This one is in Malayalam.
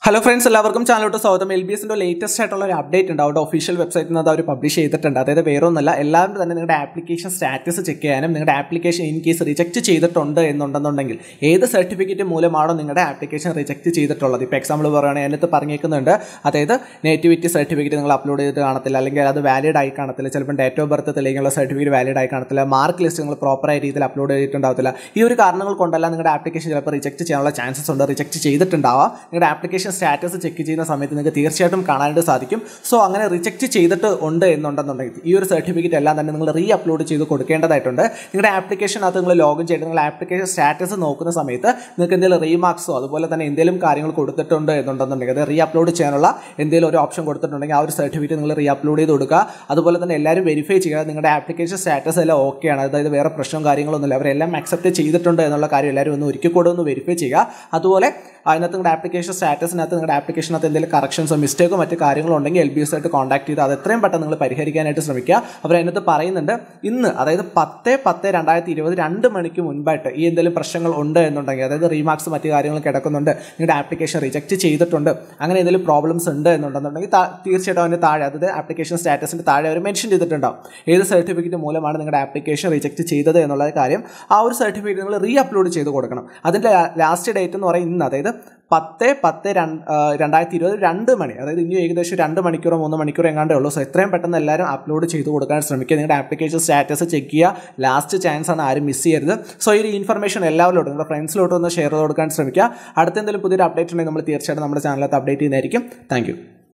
Hello friends, എല്ലാവർക്കും ചാനലിലോട്ട് സ്വാഗതം. LBS ന്റെ ലേറ്റസ്റ്റ് ആയിട്ടുള്ള ഒരു അപ്ഡേറ്റ് ഉണ്ട്. അവരുടെ ഒഫീഷ്യൽ വെബ്സൈറ്റിൽ നിന്ന് അവർ പബ്ലിഷ് ചെയ്തിട്ടുണ്ട്. അതായത് വേറെ ഒന്നല്ല, എല്ലാവരും തന്നെ നിങ്ങളുടെ ആപ്ലിക്കേഷൻ സ്റ്റാറ്റസ് ചെക്ക് ചെയ്യാനും നിങ്ങളുടെ ആപ്ലിക്കേഷൻ ഇൻ കേസ് റിജക്റ്റ് ചെയ്തിട്ടുണ്ട് എന്നുണ്ടെന്നുണ്ടെങ്കിൽ ഏത് സർട്ടിഫിക്കറ്റ് മൂലമാണോ നിങ്ങളുടെ ആപ്ലിക്കേഷൻ റിജക്റ്റ് ചെയ്തിട്ടുള്ളത്. ഇപ്പോൾ എക്സാമ്പിൾ പറയുകയാണെങ്കിൽ അതിനകത്ത് പറഞ്ഞേക്കുന്നുണ്ട്, അതായത് നേറ്റിവിറ്റി സർട്ടിഫിക്കറ്റ് നിങ്ങൾ അപ്ലോഡ് ചെയ്തിട്ട് കാണത്തില്ല, അല്ലെങ്കിൽ അത് വാലിഡ് ആയി കാണത്തില്ല, ചിലപ്പോൾ ഡേറ്റ് ഓഫ് ബർത്ത് തെളിയിക്കാനുള്ള സർട്ടിഫിക്കറ്റ് വാലിഡ് ആയി കാണത്തില്ല, മാർക്ക് ലിസ്റ്റ് നിങ്ങൾ പ്രോപ്പറായ രീതിയിൽ അപ്ലോഡ് ചെയ്തിട്ടുണ്ടാകത്തില്ല. ഈ ഒരു കാരണങ്ങൾ കൊണ്ടല്ല നിങ്ങളുടെ ആപ്ലിക്കേഷൻ ചിലപ്പോൾ റിജക്റ്റ് ചെയ്യാനുള്ള ചാൻസസ് ഉണ്ട്. റിജക്റ്റ് ചെയ്തിട്ടുണ്ടാവാം. നിങ്ങളുടെ ആപ്ലിക്കേഷൻ സ്റ്റാറ്റസ് ചെക്ക് ചെയ്യുന്ന സമയത്ത് നിങ്ങൾക്ക് തീർച്ചയായിട്ടും കാണാനായിട്ട് സാധിക്കും. സോ അങ്ങനെ റിജക്റ്റ് ചെയ്തിട്ട് ഉണ്ട് എന്നുണ്ടെന്നുണ്ടെങ്കിൽ ഈ ഒരു സർട്ടിഫിക്കറ്റ് എല്ലാം തന്നെ നിങ്ങൾ റീ അപ്ലോഡ് ചെയ്ത് കൊടുക്കേണ്ടതായിട്ടുണ്ട്. നിങ്ങളുടെ ആപ്ലിക്കേഷനകത്ത് നിങ്ങൾ ലോഗിൻ ചെയ്തിട്ട് നിങ്ങൾ ആപ്ലിക്കേഷൻ സ്റ്റാറ്റസ് നോക്കുന്ന സമയത്ത് നിങ്ങൾക്ക് എന്തെങ്കിലും റീമാർക്സോ അതുപോലെ തന്നെ എന്തെങ്കിലും കാര്യങ്ങൾ കൊടുത്തിട്ടുണ്ട് എന്നുണ്ടെന്നുണ്ടെങ്കിൽ അത് റീ അപ്ലോഡ് ചെയ്യാനുള്ള എന്തെങ്കിലും ഒരു ഓപ്ഷൻ കൊടുത്തിട്ടുണ്ടെങ്കിൽ ആ ഒരു സർട്ടിഫിക്കറ്റ് നിങ്ങൾ റീ അപ്ലോഡ് ചെയ്ത് കൊടുക്കുക. അതുപോലെ തന്നെ എല്ലാവരും വെരിഫൈ ചെയ്യുക നിങ്ങളുടെ ആപ്ലിക്കേഷൻ സ്റ്റാറ്റസ് എല്ലാം ഓക്കെയാണ്, അതായത് വേറെ പ്രശ്നവും കാര്യങ്ങളൊന്നുമില്ല, അവരെല്ലാം അക്സെപ്റ്റ് ചെയ്തിട്ടുണ്ട് എന്നുള്ള കാര്യം എല്ലാവരും ഒന്ന് ഒരിക്കൽ കൂടെ ഒന്ന് വെരിഫൈ ചെയ്യുക. അതുപോലെ അതിനകത്ത് നിങ്ങളുടെ ആപ്ലിക്കേഷൻ സ്റ്റാറ്റസിനകത്ത് നിങ്ങളുടെ ആപ്ലിക്കേഷനകത്ത് എന്തെങ്കിലും കറക്ഷൻസോ മിസ്റ്റേക്കോ മറ്റു കാര്യങ്ങളോ ഉണ്ടെങ്കിൽ LBS ആയിട്ട് കോൺടാക്ട് ചെയ്ത് അത് എത്രയും പെട്ടെന്ന് നിങ്ങൾ പരിഹരിക്കാനായിട്ട് ശ്രമിക്കുക. അവർ അതിനകത്ത് പറയുന്നുണ്ട്, ഇന്ന് അതായത് 10/10/2020 2 മണിക്ക് മുൻപായിട്ട് ഈ എന്തെങ്കിലും പ്രശ്നങ്ങൾ ഉണ്ട് എന്നുണ്ടെങ്കിൽ, അതായത് റീമാർക്സ് മറ്റു കാര്യങ്ങൾ കിടക്കുന്നുണ്ട്, നിങ്ങളുടെ ആപ്ലിക്കേഷൻ റിജക്റ്റ് ചെയ്തിട്ടുണ്ട്, അങ്ങനെ എന്തെങ്കിലും പ്രോബ്ലംസ് ഉണ്ട് എന്നുണ്ടെന്നുണ്ടെങ്കിൽ തീർച്ചയായിട്ടും അതിന് താഴെ, അതായത് ആപ്ലിക്കേഷൻ സ്റ്റാറ്റസിൻ്റെ താഴെ അവർ മെൻഷൻ ചെയ്തിട്ടുണ്ടാവും ഏത് സർട്ടിഫിക്കറ്റ് മൂലമാണ് നിങ്ങളുടെ ആപ്ലിക്കേഷൻ റിജക്റ്റ് ചെയ്തത് എന്നുള്ള കാര്യം. ആ ഒരു സർട്ടിഫിക്കറ്റ് നിങ്ങൾ റീ അപ്ലോഡ് ചെയ്ത് കൊടുക്കണം. അതിൻ്റെ ലാസ്റ്റ് ഡേറ്റ് എന്ന് പറയുന്നത് ഇന്ന്, അതായത് 10/10/2020 2 മണി, അതായത് ഇനി ഏകദേശം 2 മണിക്കൂറോ 3 മണിക്കൂറോ എങ്ങാണ്ടേ ഉള്ളൂ. സോ എത്രയും പെട്ടെന്ന് എല്ലാവരും അപ്ലോഡ് ചെയ്ത് കൊടുക്കാൻ ശ്രമിക്കുക. നിങ്ങളുടെ ആപ്ലിക്കേഷൻ സ്റ്റാറ്റസ് ചെക്ക് ചെയ്യുക. ലാസ്റ്റ് ചാൻസ് ആണ്, ആരും മിസ് ചെയ്യരുത്. സോ ഈ ഒരു ഇൻഫർമേഷൻ എല്ലാവരോടും നിങ്ങളുടെ ഫ്രണ്ട്സിലോട്ട് ഒന്ന് ഷെയർ ചെയ്ത് കൊടുക്കാൻ ശ്രമിക്കുക. അടുത്ത എന്തെങ്കിലും പുതിയൊരു അപ്ഡേറ്റ് ഉണ്ടെങ്കിൽ നമ്മൾ തീർച്ചയായിട്ടും നമ്മുടെ ചാനലിനകത്ത് അപ്ഡേറ്റ് ചെയ്യുന്നതായിരിക്കും. Thank U.